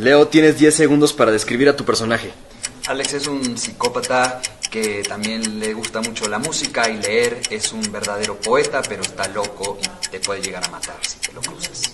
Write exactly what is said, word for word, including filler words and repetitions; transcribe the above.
Leo, tienes diez segundos para describir a tu personaje. Alex es un psicópata que también le gusta mucho la música y leer. Es un verdadero poeta, pero está loco y te puede llegar a matar si te lo cruzas.